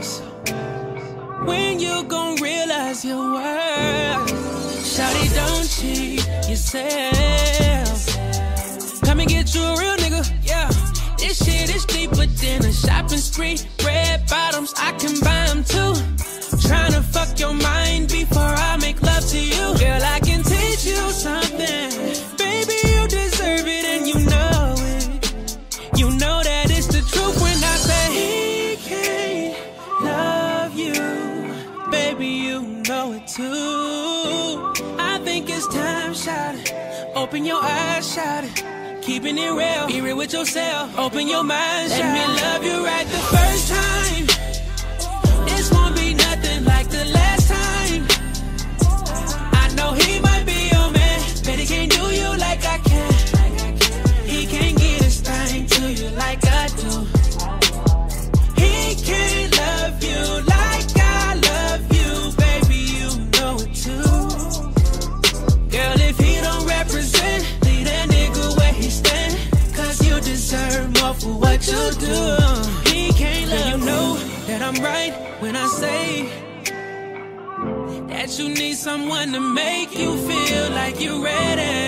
When you gon' realize your worth? Shawty, don't cheat yourself. Come and get you a real nigga, yeah. This shit is deeper than a shopping spree. Red bottoms, I can buy them too. Tryna fuck your mind before I make love to you. Girl, I can teach you something. Baby, you deserve it and you know it. You know that it's the truth when I say he can't love you. Baby, you know it too. I think it's time, shawty. Open your eyes, shawty. Keeping it real, be real with yourself. Open your mind, shawty. Let me love you right the first time. This won't be nothing like the last time. I know he might be your man, but he can't do you like I can. He can't get his thing to you like I do. He can't love you like I love you, baby, you know it too. Girl, if he don't represent, leave that nigga where he stand. Cause you deserve more for what you do. He can't love you, know that I'm right when I say that you need someone to make you feel like you're ready.